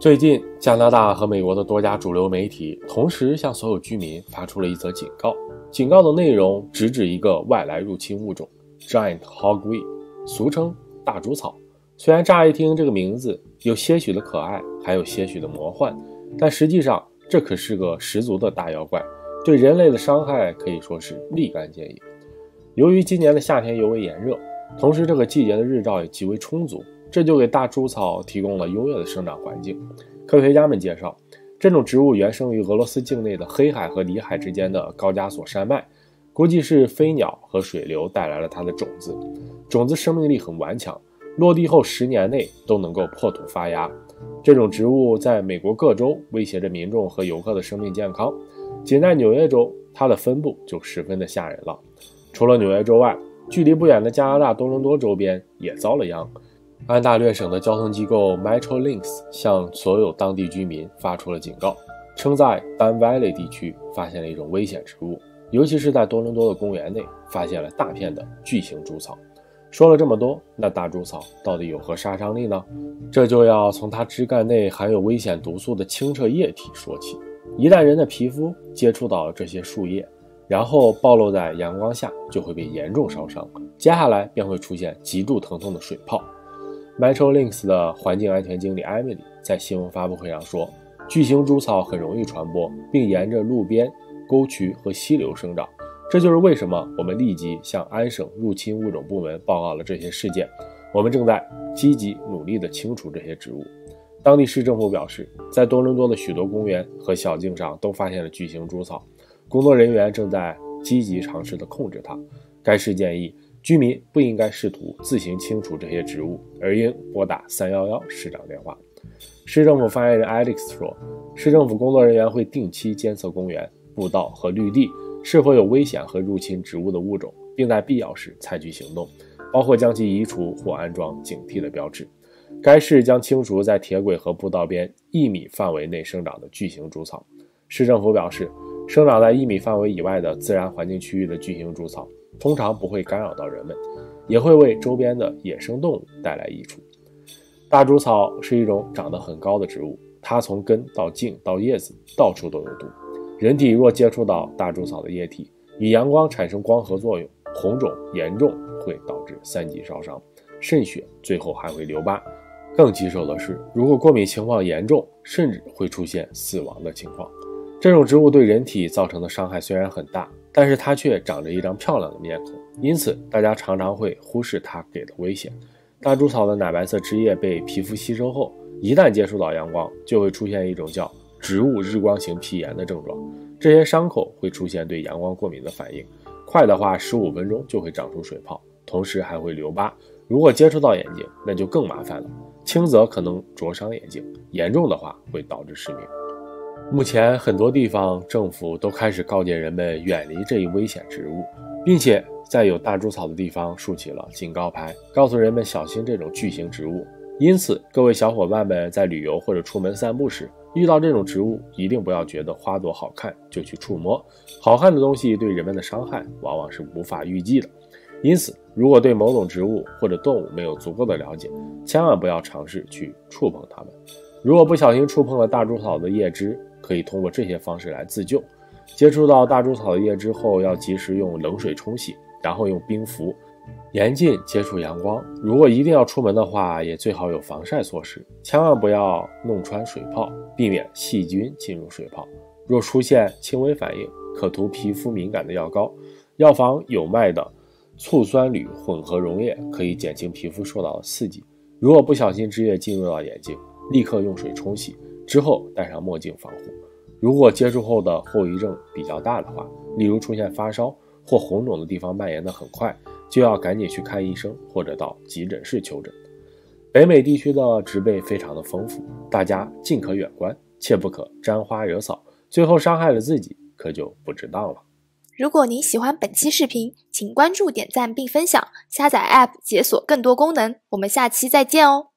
最近，加拿大和美国的多家主流媒体同时向所有居民发出了一则警告。警告的内容直指一个外来入侵物种 Giant Hogweed， 俗称大猪草。虽然乍一听这个名字有些许的可爱，还有些许的魔幻，但实际上这可是个十足的大妖怪，对人类的伤害可以说是立竿见影。由于今年的夏天尤为炎热，同时这个季节的日照也极为充足，这就给大猪草提供了优越的生长环境。科学家们介绍，这种植物原生于俄罗斯境内的黑海和里海之间的高加索山脉，估计是飞鸟和水流带来了它的种子。种子生命力很顽强，落地后10年内都能够破土发芽。这种植物在美国各州威胁着民众和游客的生命健康。仅在纽约州，它的分布就十分的吓人了。除了纽约州外，距离不远的加拿大多伦多周边也遭了殃。安大略省的交通机构 Metrolinx 向所有当地居民发出了警告，称在 Dan Valley 地区发现了一种危险植物，尤其是在多伦多的公园内发现了大片的巨型猪草。说了这么多，那大猪草到底有何杀伤力呢？这就要从它枝干内含有危险毒素的清澈液体说起。一旦人的皮肤接触到这些树叶，然后暴露在阳光下，就会被严重烧伤，接下来便会出现极度疼痛的水泡。Metrolinx 的环境安全经理 Emily 在新闻发布会上说，巨型猪草很容易传播，并沿着路边、沟渠和溪流生长。这就是为什么我们立即向安省入侵物种部门报告了这些事件。我们正在积极努力地清除这些植物。当地市政府表示，在多伦多的许多公园和小径上都发现了巨型猪草，工作人员正在积极尝试地控制它。该市建议居民不应该试图自行清除这些植物，而应拨打311市长电话。市政府发言人 Alex 说，市政府工作人员会定期监测公园、步道和绿地是否有危险和入侵植物的物种，并在必要时采取行动，包括将其移除或安装警惕的标志。该市将清除在铁轨和步道边1米范围内生长的巨型猪草。市政府表示，生长在1米范围以外的自然环境区域的巨型猪草通常不会干扰到人们，也会为周边的野生动物带来益处。大猪草是一种长得很高的植物，它从根到茎到叶子到处都有毒。人体若接触到大猪草的液体，与阳光产生光合作用，红肿严重会导致3级烧伤、渗血，最后还会留疤。更棘手的是，如果过敏情况严重，甚至会出现死亡的情况。这种植物对人体造成的伤害虽然很大，但是它却长着一张漂亮的面孔，因此大家常常会忽视它给的危险。大猪草的奶白色汁液被皮肤吸收后，一旦接触到阳光，就会出现一种叫植物日光型皮炎的症状。这些伤口会出现对阳光过敏的反应，快的话15分钟就会长出水泡，同时还会留疤。如果接触到眼睛，那就更麻烦了，轻则可能灼伤眼睛，严重的话会导致失明。目前很多地方政府都开始告诫人们远离这一危险植物，并且在有大猪草的地方竖起了警告牌，告诉人们小心这种巨型植物。因此，各位小伙伴们在旅游或者出门散步时，遇到这种植物，一定不要觉得花朵好看就去触摸。好看的东西对人们的伤害往往是无法预计的。因此，如果对某种植物或者动物没有足够的了解，千万不要尝试去触碰它们。如果不小心触碰了大猪草的叶枝，可以通过这些方式来自救。接触到大猪草的叶枝后，要及时用冷水冲洗，然后用冰敷。严禁接触阳光，如果一定要出门的话，也最好有防晒措施，千万不要弄穿水泡，避免细菌进入水泡。若出现轻微反应，可涂皮肤敏感的药膏。药房有卖的醋酸铝混合溶液，可以减轻皮肤受到的刺激。如果不小心汁液进入到眼睛，立刻用水冲洗，之后戴上墨镜防护。如果接触后的后遗症比较大的话，例如出现发烧或红肿的地方蔓延得很快，就要赶紧去看医生或者到急诊室求诊。北美地区的植被非常的丰富，大家尽可远观，切不可沾花惹草，最后伤害了自己，可就不值当了。 如果您喜欢本期视频，请关注、点赞并分享，下载 App 解锁更多功能。我们下期再见哦。